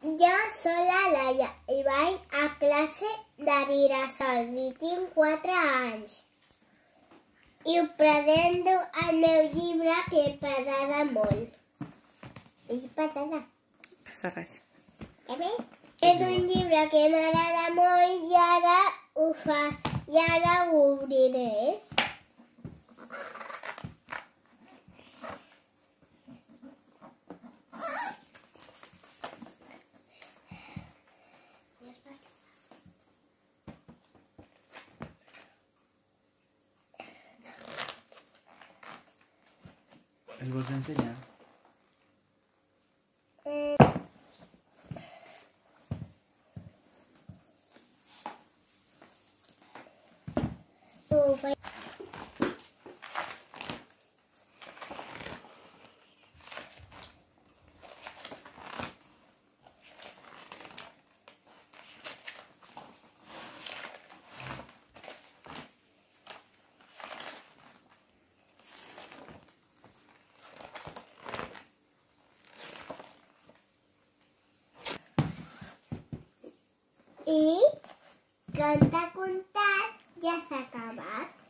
Jo soc la Laia i vaig a classe de Girasol i tinc 4 anys. I us presento el meu llibre que m'agrada molt. És patata. Passa res. És un llibre que m'agrada molt i ara ho obriré. El vols ensenyar? I quan t'ha contat ja s'ha acabat.